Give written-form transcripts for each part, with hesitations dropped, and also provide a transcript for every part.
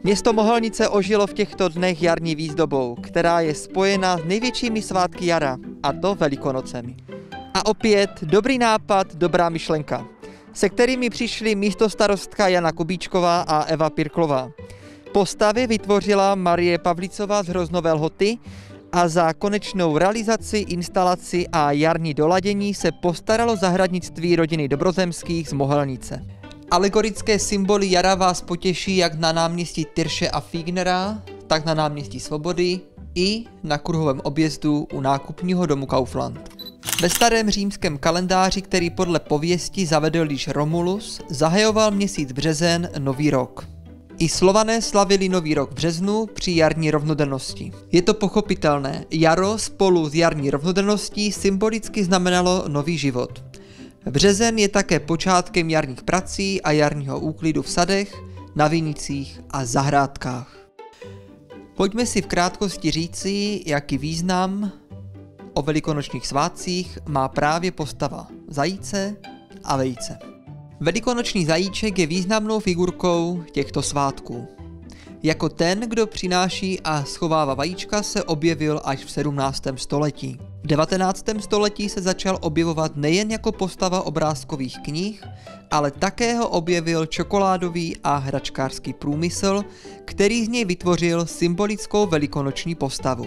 Město Mohelnice ožilo v těchto dnech jarní výzdobou, která je spojena s největšími svátky jara, a to Velikonocemi. A opět dobrý nápad, dobrá myšlenka, se kterými přišli místostarostka Jana Kubíčková a Eva Pirklová. Postavy vytvořila Marie Pavlicová z Hroznové Lhoty a za konečnou realizaci, instalaci a jarní doladění se postaralo zahradnictví rodiny Dobrozemských z Mohelnice. Alegorické symboly jara vás potěší jak na náměstí Tyrše a Fignera, tak na náměstí Svobody i na kruhovém objezdu u nákupního domu Kaufland. Ve starém římském kalendáři, který podle pověsti zavedl již Romulus, zahajoval měsíc březen nový rok. I Slované slavili nový rok v březnu při jarní rovnodennosti. Je to pochopitelné, jaro spolu s jarní rovnodenností symbolicky znamenalo nový život. Březen je také počátkem jarních prací a jarního úklidu v sadech, na vinicích a zahrádkách. Pojďme si v krátkosti říci, jaký význam o velikonočních svátcích má právě postava zajíce a vejce. Velikonoční zajíček je významnou figurkou těchto svátků. Jako ten, kdo přináší a schovává vajíčka, se objevil až v 17. století. V 19. století se začal objevovat nejen jako postava obrázkových knih, ale také ho objevil čokoládový a hračkářský průmysl, který z něj vytvořil symbolickou velikonoční postavu.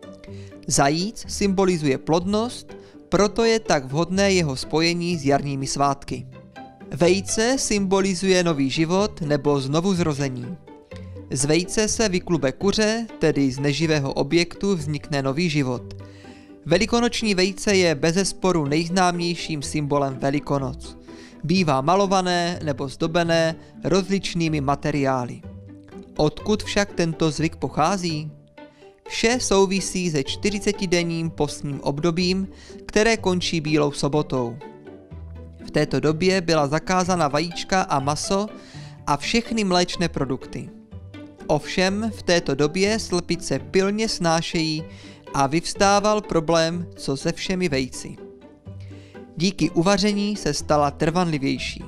Zajíc symbolizuje plodnost, proto je tak vhodné jeho spojení s jarními svátky. Vejce symbolizuje nový život nebo znovuzrození. Z vejce se vyklube kuře, tedy z neživého objektu vznikne nový život. Velikonoční vejce je bezesporu nejznámějším symbolem Velikonoc. Bývá malované nebo zdobené rozličnými materiály. Odkud však tento zvyk pochází? Vše souvisí se 40denním postním obdobím, které končí Bílou sobotou. V této době byla zakázána vajíčka a maso a všechny mléčné produkty. Ovšem v této době slepice pilně snášejí a vyvstával problém, co se všemi vejci. Díky uvaření se stala trvanlivější.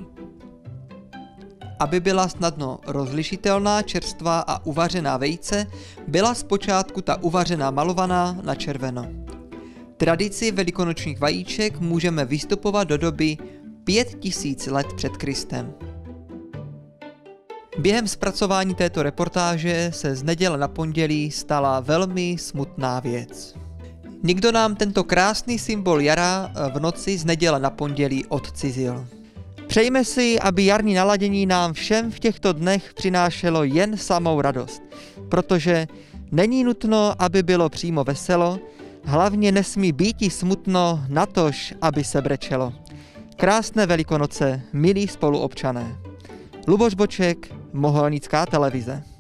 Aby byla snadno rozlišitelná čerstvá a uvařená vejce, byla zpočátku ta uvařená malovaná na červeno. Tradici velikonočních vajíček můžeme vystupovat do doby 5000 let před Kristem. Během zpracování této reportáže se z neděle na pondělí stala velmi smutná věc. Někdo nám tento krásný symbol jara v noci z neděle na pondělí odcizil. Přejme si, aby jarní naladění nám všem v těchto dnech přinášelo jen samou radost, protože není nutno, aby bylo přímo veselo, hlavně nesmí býti smutno natož, aby se brečelo. Krásné Velikonoce, milí spoluobčané. Luboš Boček, Mohelnická televize.